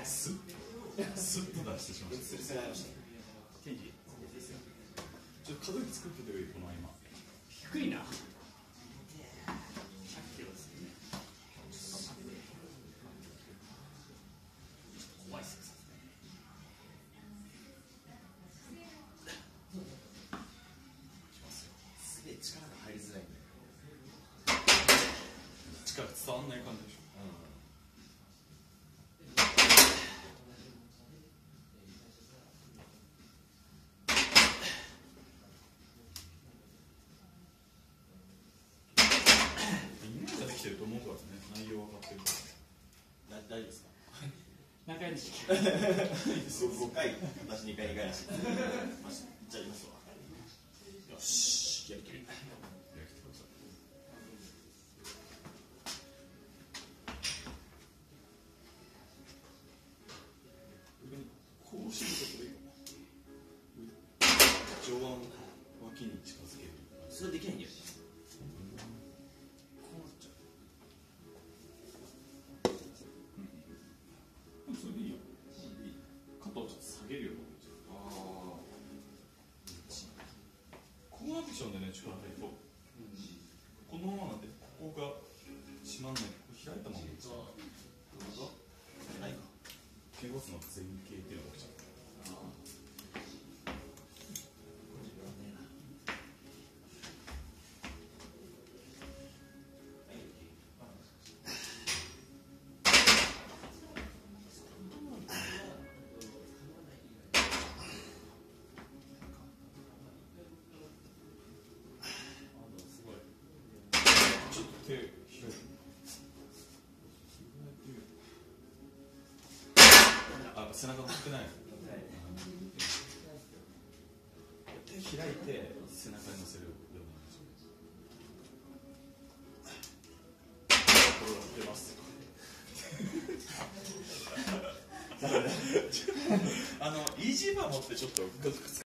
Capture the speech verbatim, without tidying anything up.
スッスッと出してしまった。 すりすり合いました。 ケンジちょっと可動域作っててよ、この今低いな。ひゃっキロですね。怖いっすね。 すげえ力が入りづらいんだよ。 力伝わんない感じでしょ。来てると思うからね、内容分かってるから。 大丈夫ですか？ 何回でしたっけ？ ごかい、私にかいにかいらしい。じゃあいますわ。よし、やりきり。 こうすることでいいかも。上腕脇に近づける。 それできないんだよ。 それでいいよ。肩をちょっと下げるよ。 ああ。 こうなってきちゃうんだよね、力入ると。このままなんで、ここが閉まんない。開いたまま。 ないか。 ケゴスの前傾っていうのが起きちゃう。手開いてあ、背中乗ってない。手開いて背中に乗せるようにこれが出ますあのイージーバー持ってちょっと